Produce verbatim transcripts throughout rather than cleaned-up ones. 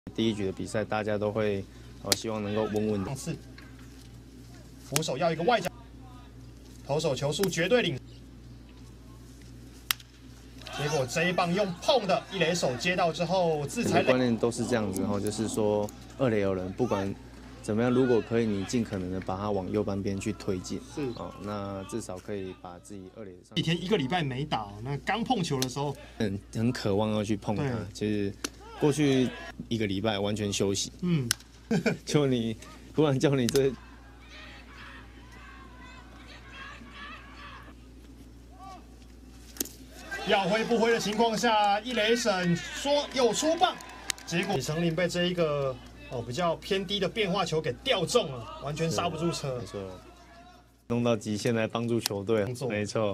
第一局的比赛，大家都会呃希望能够稳稳的。 次，扶手要一个外角，投手球速绝对领。结果这一棒用碰的一垒手接到之后，自裁。 观念都是这样子，然后就是说二垒有人，不管怎么样，如果可以，你尽可能的把它往右半边去推进。 是哦，那至少可以把自己二垒上。 一天一个礼拜没打，那刚碰球的时候， 很很渴望要去碰它。其实过去一个礼拜完全休息。 嗯， 就你忽然叫你这。 要挥不挥的情况下，一垒审说有出棒，结果李成林被这一个哦比较偏低的变化球给吊中了，完全刹不住车。 没错，弄到极限来帮助球队，没错。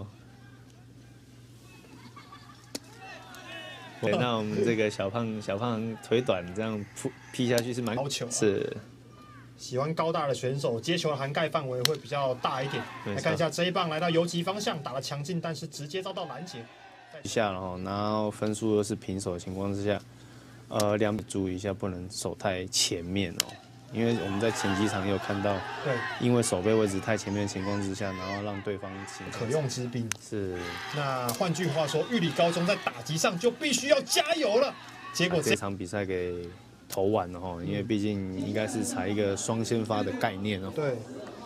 对，那我们这个小胖小胖腿短，这样扑劈下去是蛮高球、啊， 是。喜欢高大的选手，接球的涵盖范围会比较大一点。来看一下这一棒来到游击方向，打得强劲，但是直接遭到拦截。 一下了哈，然后分数又是平手的情况之下，呃，两注意一下，不能守太前面哦，因为我们在前几场也有看到， 对， 因为守备位置太前面的情况之下，然后让对方可用之兵是。 那换句话说，玉里高中在打击上就必须要加油了。结果这场比赛给投完了哈，因为毕竟应该是采一个双先发的概念哦。 对。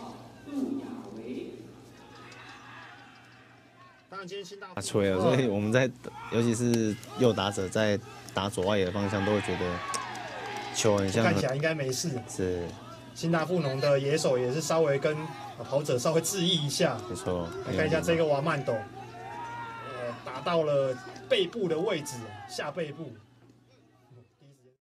打吹了，所以我们在，尤其是右打者在打左外野的方向，都会觉得球很像。 看起来应该没事。 是。 新大富农的野手也是稍微跟跑者稍微致意一下。 没错。 来看一下这个瓦曼斗，呃，打到了背部的位置，下背部。